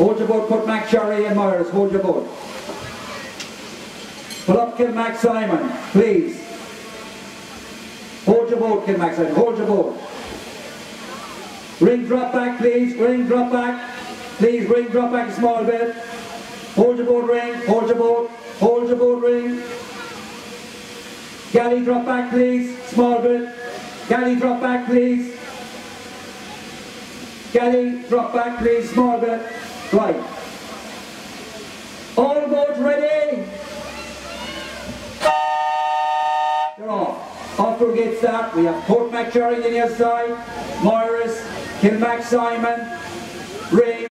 Hold your boat, put Mac Cherry and Myers, hold your boat. Pull up Kilmac Simon, please. Hold your boat, Kilmac Simon, hold your boat. Ring drop back, please, ring drop back. Please, ring drop back a small bit. Hold your boat, ring, hold your boat, ring. Galley drop back, please, small bit. Galley drop back, please. Galley drop back, please, small bit. Right. All boats ready? They're off. Off to a gate start. We have Port McCherry on the near side, Morris, Kilmac Simon, Ray.